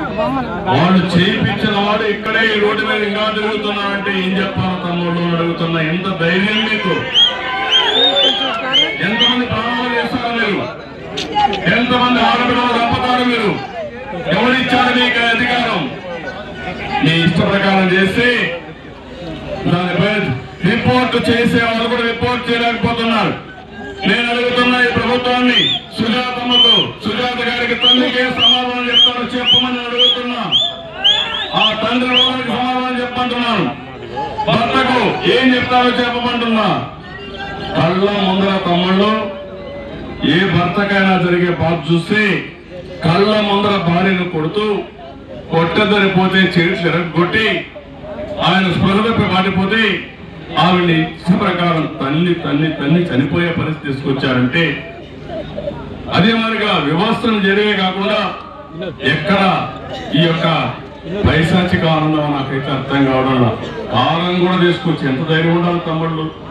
వాళ్ళు చేయించిన వాడు ఇక్కడే ఈ రోడ్డు మీద ఇంకా తిరుగుతున్నారంటే ఏం చెప్పాలి తమ్ముళ్ళు అడుగుతున్నా. ఎంత ధైర్యం మీకు? ఎంతమంది ప్రాణాలు చేస్తారు మీరు? ఎంతమంది ఆడపిల్లలు చంపుతారు మీరు? ఎవరిచ్చారు మీకు అధికారం? మీ ఇష్ట ప్రకారం చేసి దానిపై రిపోర్ట్ చేసే వాళ్ళు కూడా రిపోర్ట్ చేయలేకపోతున్నారు. నేను అడుగుతున్నా ఈ ప్రభుత్వాన్ని, సుజాతమ్మకు, సుజాత గారికి తండ్రికి సమాధానం చెప్తారో చెప్పమని అడుగుతున్నా. ఆ తండ్రి వాళ్ళకి సమాధానం చెప్పమంటున్నాను. భర్తకు ఏం చెప్తారో చెప్పమంటున్నా. కళ్ళ ముందర తమ్ముళ్ళు, ఏ భర్తకైనా జరిగే బాధ చూస్తే కళ్ళ ముందర భార్యను కొడుతూ కొట్టదరిపోతే చేతులు ఎరగొట్టి ఆయన స్పృహపై మాటిపోతే ఆవిడ్ని ఇష్ట ప్రకారం తల్లి చనిపోయే పరిస్థితి తీసుకొచ్చారంటే, అదే మరిగా వివస్థను జరిగే కాకుండా ఎక్కడ ఈ యొక్క పైశాచిక ఆనందం నాకైతే అర్థం కావడం. కాలం కూడా తీసుకొచ్చి ఎంత ధైర్యం ఉండాలి తమ్ముళ్ళు.